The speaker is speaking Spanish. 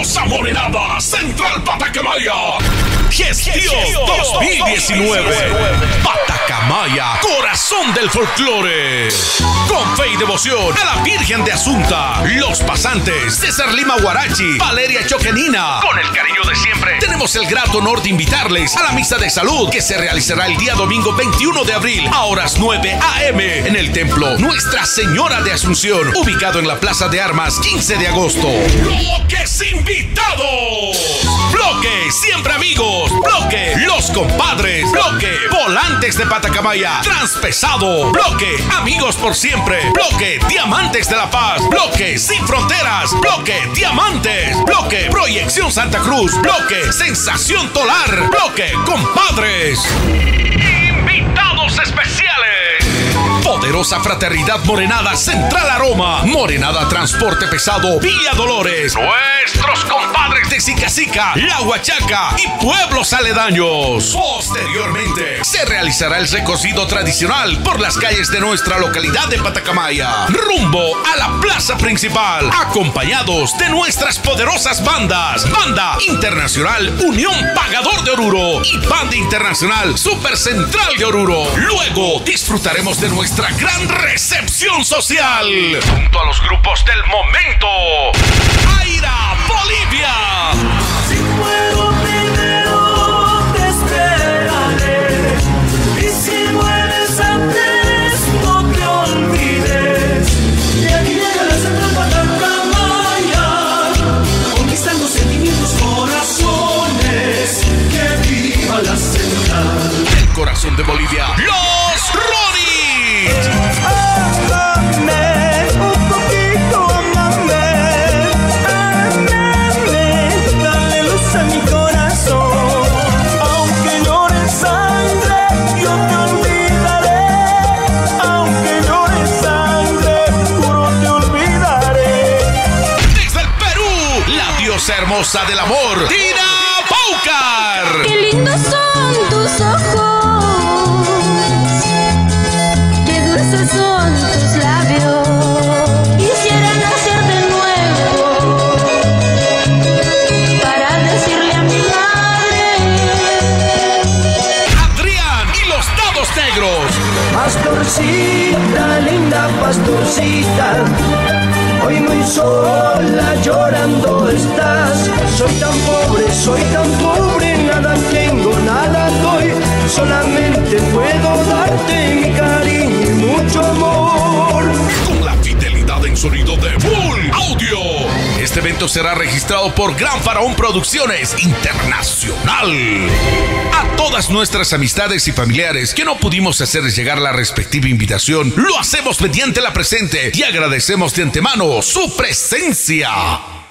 poderosa morenada Central Patacamaya. Gestión 2019. Patacamaya, corazón del folclore. Con fe y devoción a la Virgen de Asunta, los pasantes, César Lima Guarachi, Valeria Choquenina. Con el cariño de siempre, tenemos el grato honor de invitarles a la misa de salud que se realizará el día domingo 21 de abril a horas 9 a.m. en el templo Nuestra Señora de Asunción, ubicado en la Plaza de Armas, 15 de agosto. Bloques invitados. Bloque Siempre Amigos. Bloque Los Compadres. Bloque Volantes de Patacamaya. Transpesado. Bloque Amigos por Siempre. Bloque Diamantes de la Paz. Bloque Sin Fronteras. Bloque Diamantes. Bloque Proyección Santa Cruz. Bloque Sensación Tolar. Bloque Compadres. Invitados especiales. Poderosa Fraternidad Morenada Central Aroma. Morenada Transporte Pesado Villa Dolores. Nuestros compadres de Sicacica, La Huachaca y pueblos aledaños. Posteriormente se realizará el recorrido tradicional por las calles de nuestra localidad de Patacamaya, rumbo a la plaza principal, acompañados de nuestras poderosas bandas: Banda Internacional Unión Pagador de Oruro y Banda Internacional Super Central de Oruro. Luego disfrutaremos de nuestra gran recepción social junto a los grupos del momento. Aira, Bolivia. Si muero primero te esperaré, y si mueres antes no te olvides. Y aquí llega la Central Patacamaya, conquistando sentimientos, corazones. Que viva la Central. El corazón de Bolivia, los Ronis. Ámame un poquito, ámame, ámame, dale luz a mi corazón. Aunque llores sangre, yo te olvidaré. Aunque llores sangre, juro te olvidaré. Desde el Perú, la diosa hermosa del amor, Tina Paucar. Qué lindos son tus ojos, qué dulces son tus labios. Quisiera nacer de nuevo para decirle a mi madre. Adrián y los Dados Negros. Pastorcita, linda pastorcita, hoy muy sola llorando estás. Soy tan pobre, nada tengo, nada doy. Solamente puedo darte mi cariño y mucho amor. Con la fidelidad en sonido de Bull Audio. Este evento será registrado por Gran Faraón Producciones Internacional. A todas nuestras amistades y familiares que no pudimos hacerles llegar la respectiva invitación, lo hacemos mediante la presente y agradecemos de antemano su presencia.